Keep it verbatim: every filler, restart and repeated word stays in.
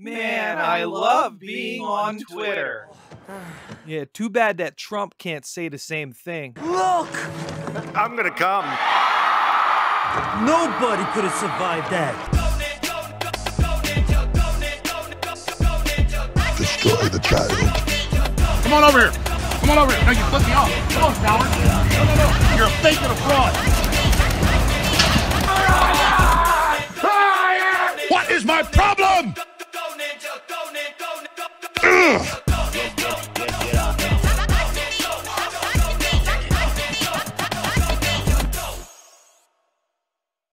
Man, I love being on Twitter. Yeah, too bad that Trump can't say the same thing. Look! I'm gonna come. Nobody could have survived that. Destroy the child. Come on over here. Come on over here. No, you flipped me off. Come on, coward. No, no, no. You're a fake and a fraud. What is my problem? Ugh.